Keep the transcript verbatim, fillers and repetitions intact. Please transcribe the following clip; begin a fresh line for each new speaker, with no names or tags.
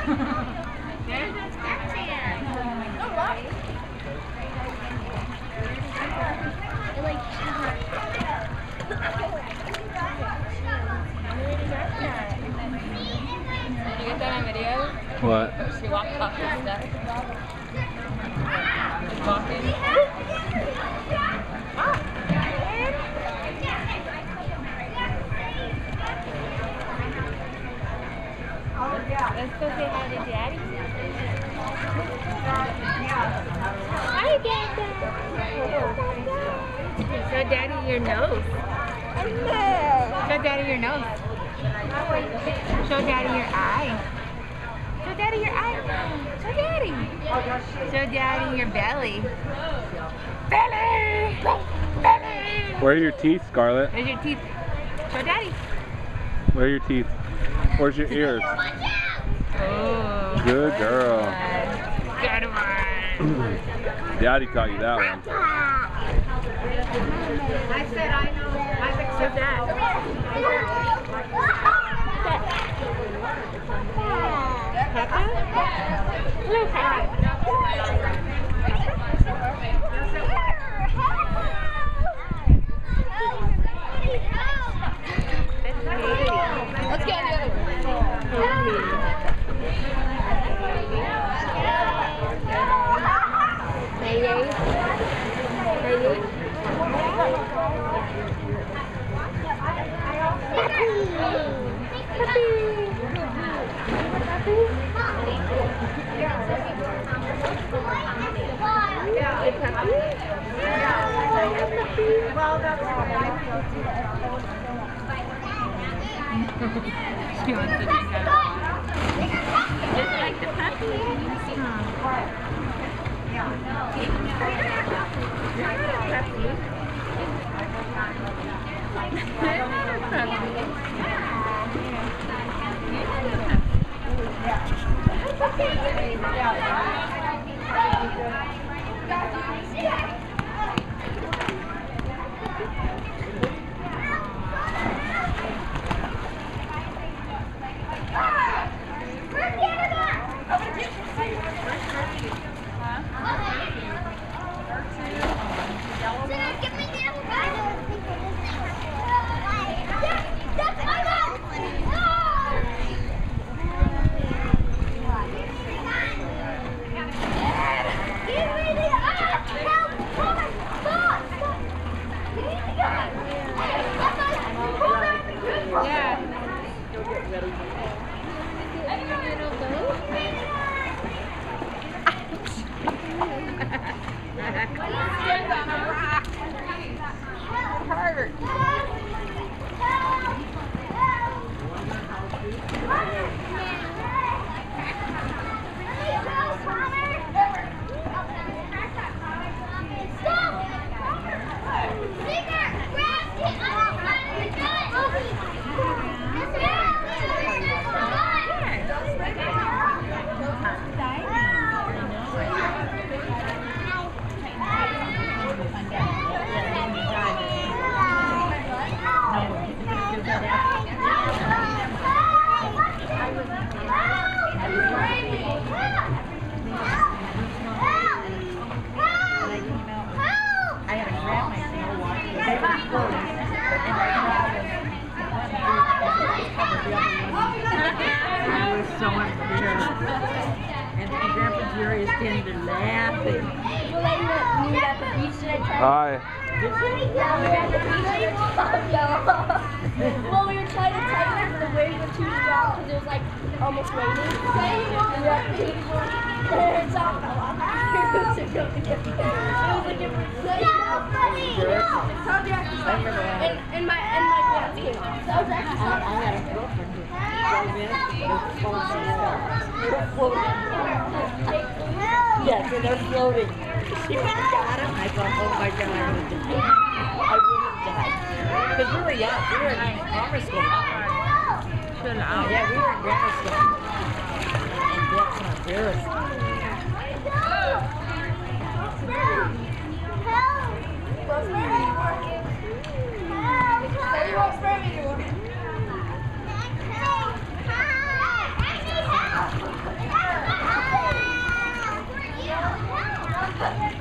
There's a Snapchat. Oh, what? Did you get that on video?
What?
She walked off the steps. Just walking. Let's go say hi to Daddy. Hi, Dada. Show Daddy your nose. Show Daddy your nose. Show Daddy your eye. Show Daddy your eye. Show Daddy. Show Daddy your belly. Belly! Belly!
Where are your teeth, Scarlett?
Where's your teeth? Show Daddy.
Where are your teeth? Where's your ears?
Oh,
Good girl.
Good one.
Daddy taught you that one.
I said I know. I fixed that. Peppa? Hello, Peppa. Let's get the other one. Hey, hey. Hey, hey. She wants to drink out of water. Just like the puppy. You're not a puppy. You're not a
Hi.
Well, we were trying to time it, but the waves were too strong because it was like almost raining. It's all fell off. It was a different place. And, and my and my pants came off. That was actually I, I had a girlfriend who yes, and they're floating. She went and got him. I thought, oh my God, I would have died. I would have died. Because we were young. We were in grammar school. Yeah, we were in grammar school. And that's not embarrassing. Daddy.